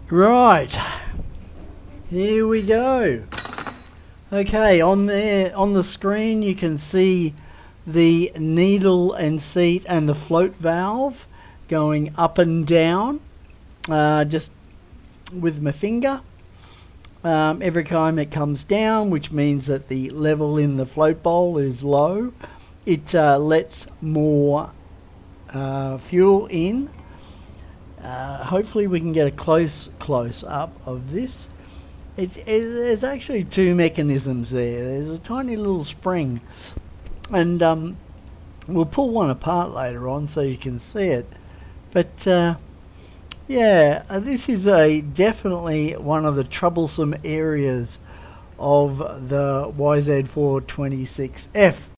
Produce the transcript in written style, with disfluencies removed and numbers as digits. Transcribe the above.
Right, here we go. Okay, on the screen you can see the needle and seat and the float valve going up and down just with my finger. Every time it comes down, which means that the level in the float bowl is low, it lets more fuel in. Hopefully we can get a close up of this. There's actually two mechanisms there. There's a tiny little spring, and we'll pull one apart later on so you can see it. But yeah, this is definitely one of the troublesome areas of the YZ426F.